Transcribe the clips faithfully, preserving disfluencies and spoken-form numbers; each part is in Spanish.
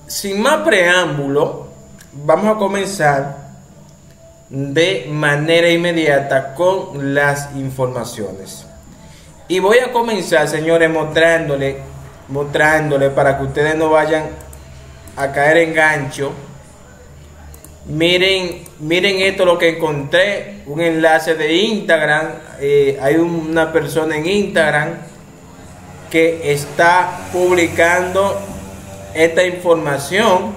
sin más preámbulo, vamos a comenzar de manera inmediata con las informaciones. Y voy a comenzar, señores, mostrándole, mostrándole para que ustedes no vayan a caer en gancho. Miren, miren esto lo que encontré, un enlace de Instagram. Eh, hay una persona en Instagram que está publicando esta información.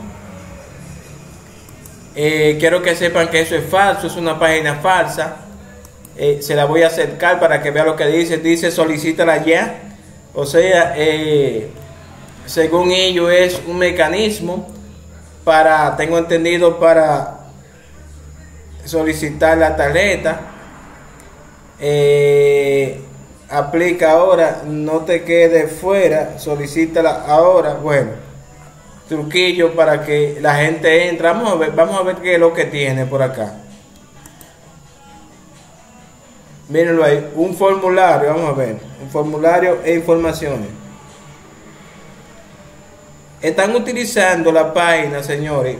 Eh, quiero que sepan que eso es falso, es una página falsa. Eh, se la voy a acercar para que vea lo que dice. Dice solicítala ya. O sea, eh, según ello es un mecanismo para, tengo entendido, para solicitar la tarjeta. Eh, aplica ahora, no te quedes fuera, solicítala ahora. Bueno, truquillo para que la gente entre. Vamos a ver, vamos a ver qué es lo que tiene por acá. Mírenlo ahí, un formulario, vamos a ver, un formulario e informaciones. Están utilizando la página, señores,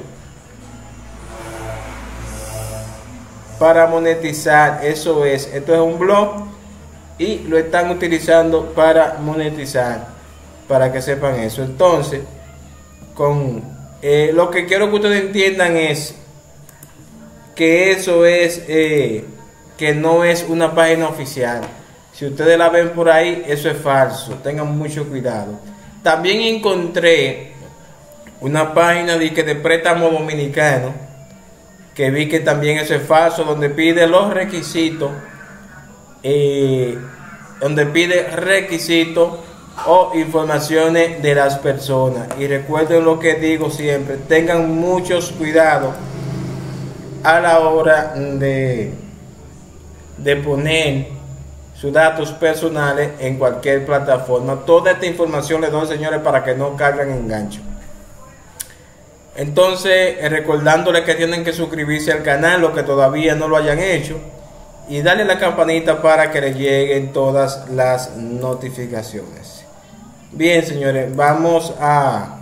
para monetizar. Eso es, esto es un blog y lo están utilizando para monetizar, para que sepan eso. Entonces, con eh, lo que quiero que ustedes entiendan es que eso es eh, que no es una página oficial. Si ustedes la ven por ahí, eso es falso, tengan mucho cuidado. También encontré una página de, que de préstamo dominicano, que vi que también eso es falso, donde pide los requisitos, eh, donde pide requisitos o informaciones de las personas. Y recuerden lo que digo siempre, tengan muchos cuidados a la hora de, de poner sus datos personales en cualquier plataforma. Toda esta información les doy, señores, para que no caigan en gancho. Entonces, eh, recordándoles que tienen que suscribirse al canal, los que todavía no lo hayan hecho, y darle la campanita para que les lleguen todas las notificaciones. Bien, señores, vamos a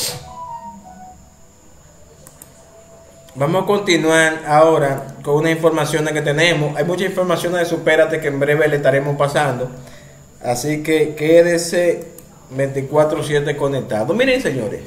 vamos a continuar ahora con una información que tenemos. Hay muchas informaciones de Supérate que en breve le estaremos pasando, así que quédese veinticuatro siete conectado. Miren, señores,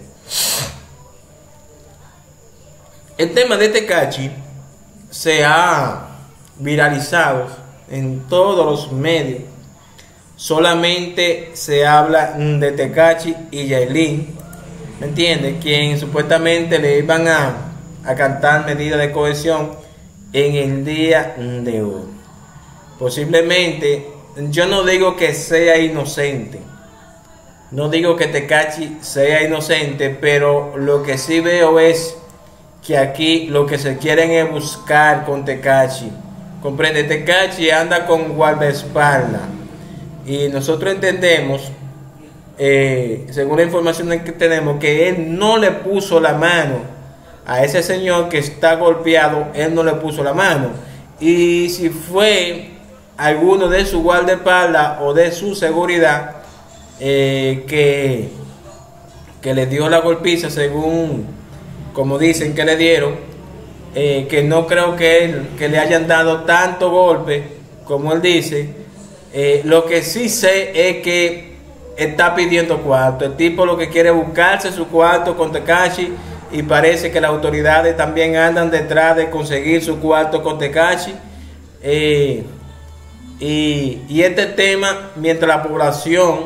el tema de Tekashi se ha viralizado en todos los medios. Solamente se habla de Tekashi y Yailin, ¿me entiendes? Quien supuestamente le iban a, a cantar medidas de cohesión en el día de hoy. Posiblemente, yo no digo que sea inocente, no digo que Tekashi sea inocente, pero lo que sí veo es que aquí lo que se quieren es buscar con Tekashi. Comprende, Tekashi anda con guardaespaldas y nosotros entendemos, eh, según la información que tenemos, que él no le puso la mano a ese señor que está golpeado. Él no le puso la mano, y si fue alguno de su guardaespaldas o de su seguridad eh, que, que le dio la golpiza, según como dicen que le dieron, eh, que no creo que, él, que le hayan dado tanto golpe como él dice. Eh, lo que sí sé es que está pidiendo cuarto. El tipo lo que quiere es buscarse su cuarto con Tekashi, y parece que las autoridades también andan detrás de conseguir su cuarto con Tekashi. Eh, y, y este tema, mientras la población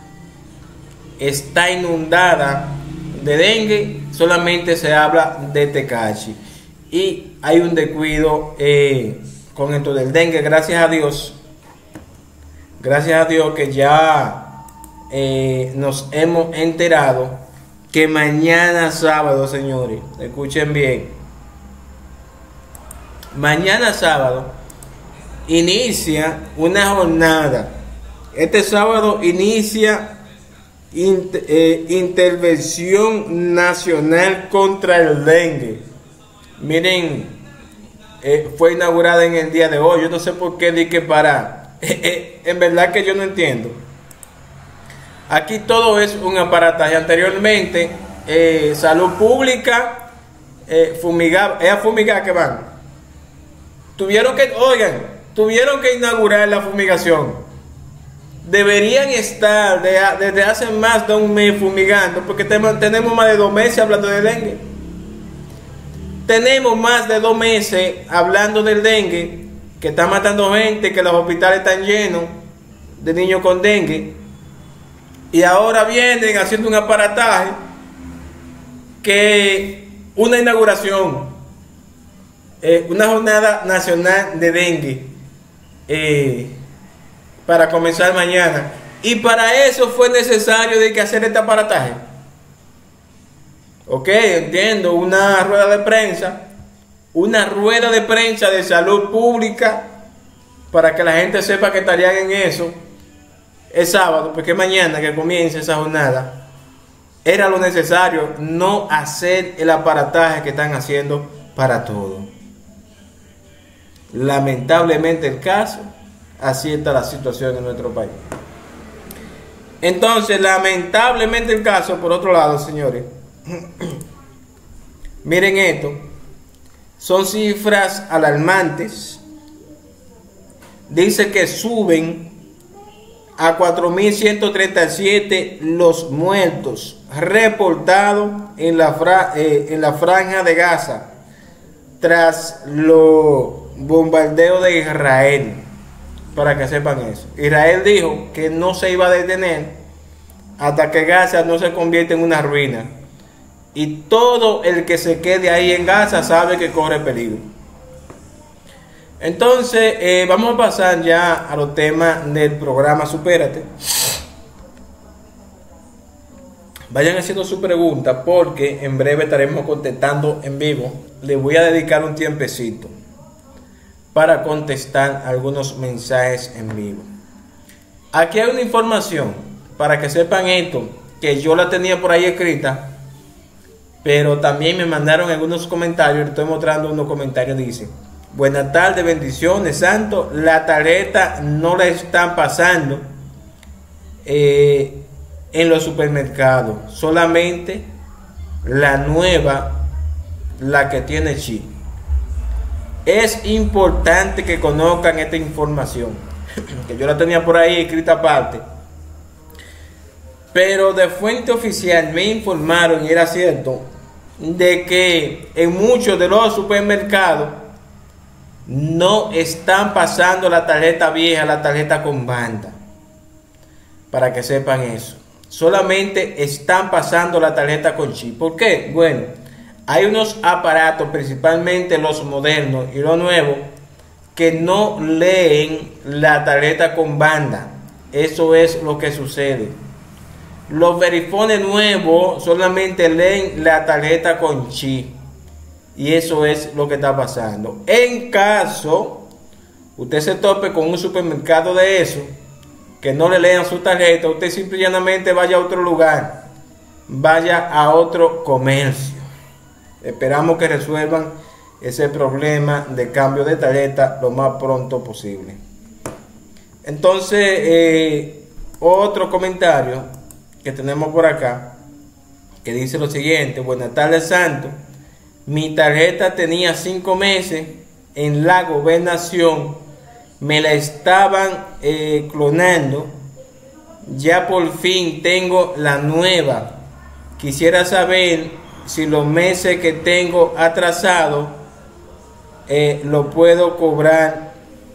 está inundada de dengue, solamente se habla de Tekashi, y hay un descuido eh, con esto del dengue. Gracias a Dios, gracias a Dios que ya eh, nos hemos enterado que mañana sábado, señores, escuchen bien, mañana sábado inicia una jornada. Este sábado inicia Inter, eh, intervención nacional contra el dengue. Miren, eh, fue inaugurada en el día de hoy. Yo no sé por qué di que para eh, eh, en verdad que yo no entiendo. Aquí todo es un aparataje. Anteriormente eh, salud pública, eh, fumigar, es a fumigar que van. Tuvieron que, oigan, tuvieron que inaugurar la fumigación. Deberían estar de, desde hace más de un mes fumigando, porque tenemos, tenemos más de dos meses hablando de dengue. Tenemos más de dos meses hablando del dengue, que está matando gente, que los hospitales están llenos de niños con dengue. Y ahora vienen haciendo un aparataje, que una inauguración, eh, una jornada nacional de dengue, eh, para comenzar mañana. Y para eso fue necesario de que hacer este aparataje. Ok, entiendo, una rueda de prensa, una rueda de prensa de salud pública, para que la gente sepa que estarían en eso el sábado, porque mañana que comience esa jornada, era lo necesario, no hacer el aparataje que están haciendo para todo. Lamentablemente el caso, así está la situación en nuestro país. Entonces, lamentablemente el caso, por otro lado, señores, miren esto, son cifras alarmantes. Dice que suben a cuatro mil ciento treinta y siete los muertos reportados en la, fra eh, en la franja de Gaza tras los bombardeos de Israel. Para que sepan eso, Israel dijo que no se iba a detener hasta que Gaza no se convierta en una ruina, y todo el que se quede ahí en Gaza sabe que corre peligro. Entonces eh, vamos a pasar ya a los temas del programa Supérate. Vayan haciendo su pregunta, porque en breve estaremos contestando en vivo. Les voy a dedicar un tiempecito para contestar algunos mensajes en vivo. Aquí hay una información para que sepan esto, que yo la tenía por ahí escrita, pero también me mandaron algunos comentarios. Les estoy mostrando unos comentarios. Dice: buenas tardes, bendiciones, santo. La tarjeta no la están pasando eh, en los supermercados, solamente la nueva, la que tiene chip. Es importante que conozcan esta información, que yo la tenía por ahí escrita aparte, pero de fuente oficial me informaron, y era cierto, de que en muchos de los supermercados no están pasando la tarjeta vieja, la tarjeta con banda, para que sepan eso. Solamente están pasando la tarjeta con chip. ¿Por qué? Bueno, hay unos aparatos, principalmente los modernos y los nuevos, que no leen la tarjeta con banda. Eso es lo que sucede. Los verifones nuevos solamente leen la tarjeta con chip. Y eso es lo que está pasando. En caso usted se tope con un supermercado de eso, que no le lean su tarjeta, usted simplemente vaya a otro lugar, vaya a otro comercio. Esperamos que resuelvan ese problema de cambio de tarjeta lo más pronto posible. Entonces, eh, otro comentario que tenemos por acá, que dice lo siguiente: buenas tardes, santo. Mi tarjeta tenía cinco meses en la gobernación, me la estaban eh, clonando, ya por fin tengo la nueva. Quisiera saber si los meses que tengo atrasado eh, lo puedo cobrar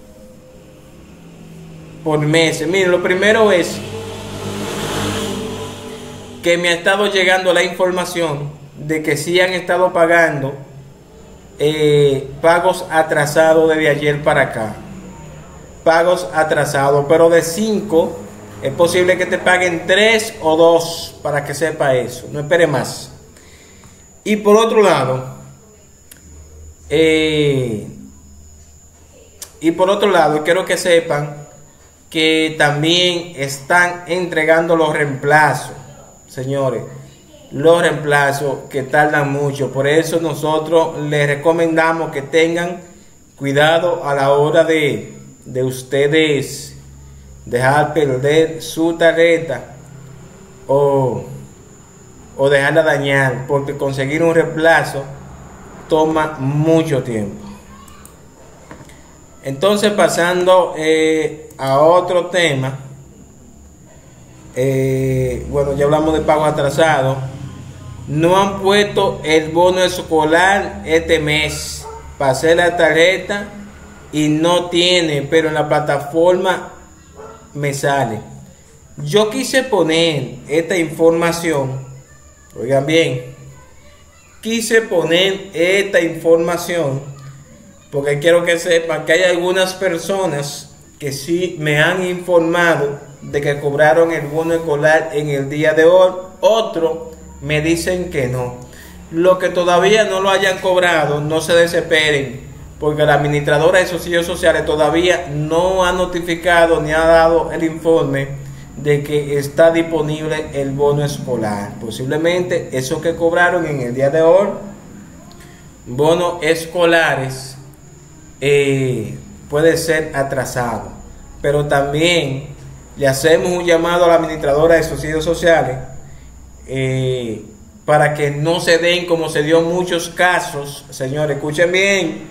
por meses. Miren, lo primero es que me ha estado llegando la información de que sí han estado pagando eh, pagos atrasados desde ayer para acá. Pagos atrasados, pero de cinco es posible que te paguen tres o dos, para que sepa eso. No espere más. Y por otro lado, eh, y por otro lado, quiero que sepan que también están entregando los reemplazos, señores, los reemplazos que tardan mucho. Por eso nosotros les recomendamos que tengan cuidado a la hora de, de ustedes dejar perder su tarjeta o o dejarla dañar, porque conseguir un reemplazo toma mucho tiempo. Entonces, pasando eh, a otro tema, eh, bueno, ya hablamos de pagos atrasados. No han puesto el bono escolar este mes. Pasé la tarjeta y no tiene, pero en la plataforma me sale. Yo quise poner esta información, oigan bien, quise poner esta información porque quiero que sepan que hay algunas personas que sí me han informado de que cobraron el bono escolar en el día de hoy. Otros me dicen que no. Los que todavía no lo hayan cobrado, no se desesperen, porque la administradora de subsidios sociales todavía no ha notificado ni ha dado el informe de que está disponible el bono escolar. Posiblemente esos que cobraron en el día de hoy bonos escolares eh, puede ser atrasado, pero también le hacemos un llamado a la administradora de subsidios sociales eh, para que no se den como se dio muchos casos. Señores, escuchen bien,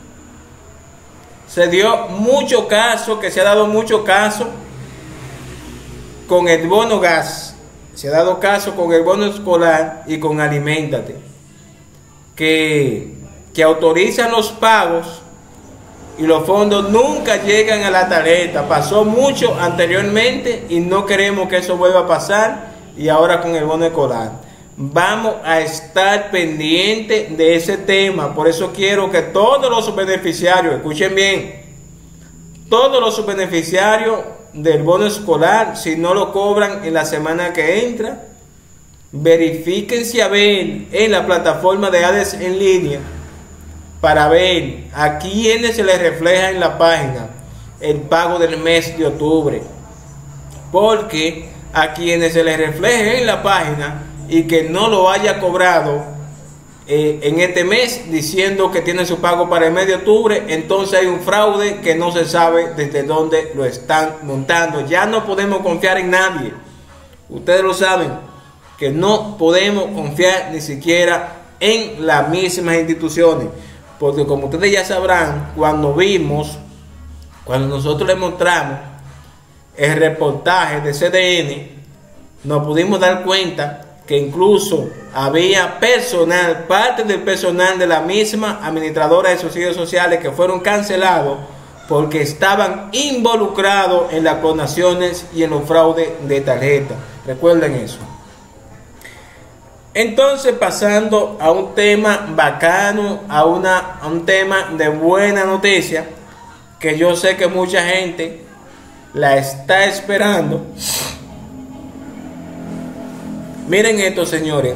se dio mucho caso, que se ha dado mucho caso con el bono gas, se ha dado caso con el bono escolar y con Aliméntate, que, que autorizan los pagos y los fondos nunca llegan a la tarjeta. Pasó mucho anteriormente y no queremos que eso vuelva a pasar, y ahora con el bono escolar. Vamos a estar pendientes de ese tema. Por eso quiero que todos los beneficiarios, escuchen bien, todos los beneficiarios del bono escolar, si no lo cobran en la semana que entra, verifíquense a ver en la plataforma de ADES en línea para ver a quienes se les refleja en la página el pago del mes de octubre, porque a quienes se les refleje en la página y que no lo haya cobrado eh, en este mes, diciendo que tiene su pago para el mes de octubre, entonces hay un fraude que no se sabe desde dónde lo están montando. Ya no podemos confiar en nadie. Ustedes lo saben, que no podemos confiar ni siquiera en las mismas instituciones, porque como ustedes ya sabrán, cuando vimos, cuando nosotros les mostramos el reportaje de C D N, nos pudimos dar cuenta que incluso había personal, parte del personal de la misma administradora de subsidios sociales, que fueron cancelados porque estaban involucrados en las clonaciones y en los fraudes de tarjeta. Recuerden eso. Entonces, pasando a un tema bacano, a, una, a un tema de buena noticia, que yo sé que mucha gente la está esperando. Miren esto, señores.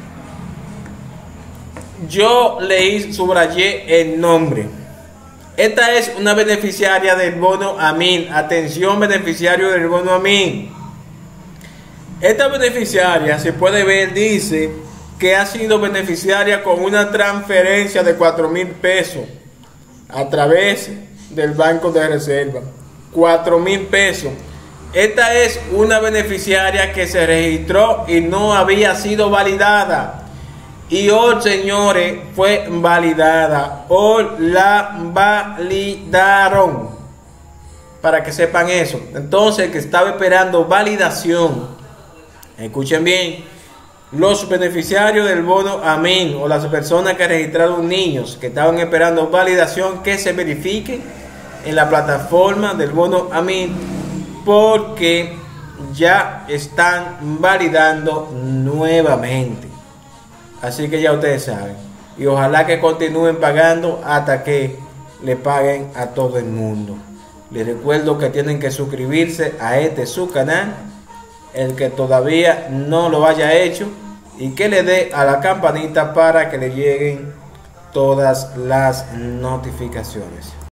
Yo leí, subrayé el nombre. Esta es una beneficiaria del bono AMIN. Atención, beneficiario del bono AMIN. Esta beneficiaria, se puede ver, dice que ha sido beneficiaria con una transferencia de cuatro mil pesos a través del Banco de Reserva. cuatro mil pesos. Esta es una beneficiaria que se registró y no había sido validada. Y hoy, señores, fue validada. Hoy la validaron. Para que sepan eso. Entonces, el que estaba esperando validación, escuchen bien, los beneficiarios del bono AMIN o las personas que registraron niños que estaban esperando validación, que se verifiquen en la plataforma del bono AMIN, porque ya están validando nuevamente. Así que ya ustedes saben, y ojalá que continúen pagando hasta que le paguen a todo el mundo. Les recuerdo que tienen que suscribirse a este su canal, el que todavía no lo haya hecho, y que le dé a la campanita para que le lleguen todas las notificaciones.